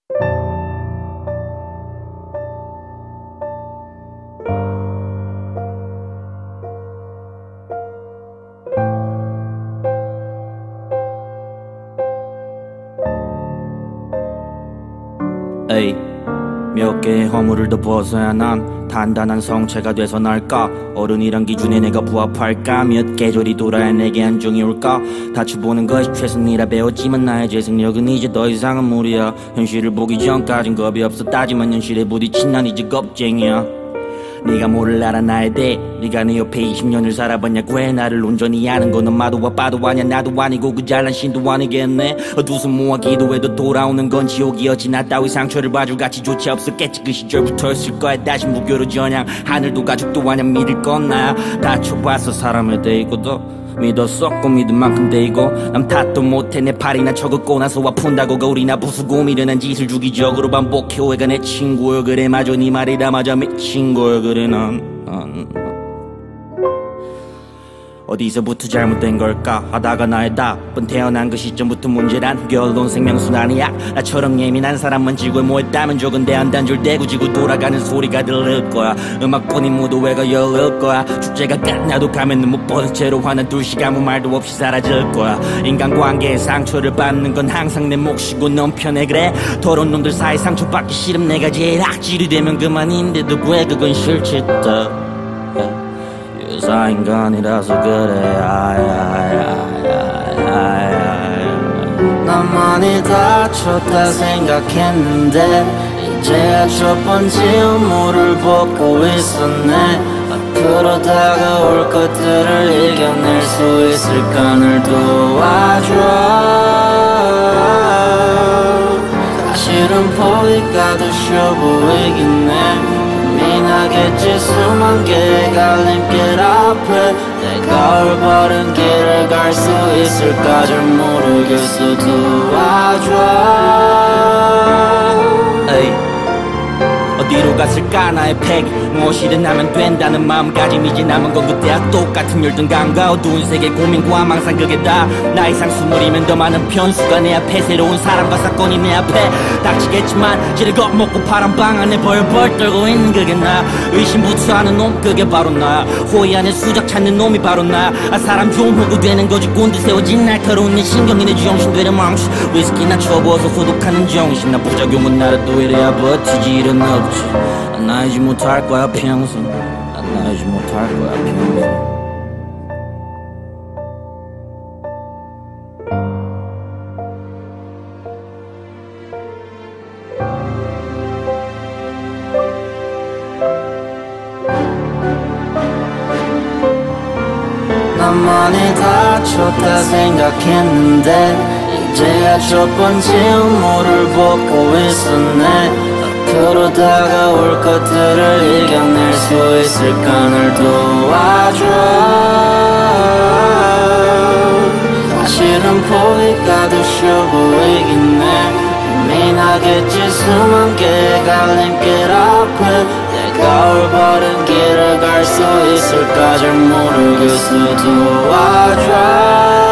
에이, 몇 개의 허물을 더 벗어야 난 단단한 성체가 돼서 날까? 어른이란 기준에 내가 부합할까? 몇 계절이 돌아야 내게 안정이 올까? 다쳐보는 것이 최선이라 배웠지만 나의 재생력은 이제 더 이상은 무리야. 현실을 보기 전까진 겁이 없었다지만 현실에 부딪힌 난 이제 겁쟁이야. 네가 뭐를 알아 나에 대해. 네가 내 옆에 20년을 살아봤냐고 해. 나를 온전히 아는 건 엄마도 아빠도 아냐 나도 아니고 그 잘난 신도 아니겠네. 두손 모아 기도해도 돌아오는 건 지옥이었지. 나 따위 상처를 봐줄 가치조차 없었겠지. 그 시절부터였을 거야. 다시 무교로 전향. 하늘도 가족도 아냐 믿을 건 나야. 다쳐봤어 사람에 대이고도 믿었었고 믿은 만큼 대이고 남 탓도 못해. 내 팔이나 적었고 나서 아픈다고 거울이나 부수고 미련한 짓을 주기적으로 반복해. 오해가 내 친구여 그래. 마저 네 말이 다 맞아 미친 거야 그래. 난 어디서부터 잘못된 걸까 하다가 나의 답은 태어난 그 시점부터 문제란 결론 생명순환이야. 나처럼 예민한 사람만 지구에 모였다면 적은데 한 단절 대고 지구 돌아가는 소리가 들릴 거야. 음악뿐인 무도회가 열릴 거야. 축제가 끝나도 가면은 못 보는 채로 하나 둘씩 아무 말도 없이 사라질 거야. 인간관계에 상처를 받는 건 항상 내 몫이고 넌 편해 그래. 더러운 놈들 사이 상처받기 싫음 내가 제일 악질이 되면 그만인데도 왜 그건 싫지 또. 유사인간이라서 그래. 난 많이 다쳤다 생각했는데 이제야 첫 번째 우물을 벗고 있었네. 앞으로 다가올 것들을 이겨낼 수 있을까 날 도와줘. 사실은 포기가 더 쉬워 보이긴 해. 고민하겠지 수만 개의 갈림길 앞에 내가 올바른 길을 갈 수 있을까 잘 모르겠어. 도와줘. 에이, 어디로 갔을까 나의 패기. 무엇이든 하면 된다는 마음가짐. 이제 남은 건 그때와 똑같은 열등감과 어두운 세계 고민과 망상 그게 다 나 이상 스물이면 더 많은 변수가 내 앞에 새로운 사람과 사건이 내 앞에 닥치겠지만 지를 겁먹고 파란 방 안에 벌벌 떨고 있는 그게 나. 의심부터 하는 놈 그게 바로 나. 호의 안에 수작 찾는 놈이 바로 나. 사람 좀 호구되는 거지 꼰대 세워진 날카로운 내 신경이 내 정신 되려 망치. 위스키나 쳐부어서 소독하는 정신. 나 부작용은 나라도 이래야 버티지 일은 없지. 난 알지 못할 거야 평생. 난 알지 못할 거야 평생. 난 많이 다쳤다 생각했는데 이제야 첫 번째 우물을 벗고 있었네. 앞으로 다가올 것들을 이겨낼 수 있을까 날 도와줘. 사실은 포기가 더 쉬워 보이긴 해. 고민하겠지 수만 개의 갈림길 앞에 내가 올바른 길을 갈 수 있을까 잘 모르겠어. 도와줘.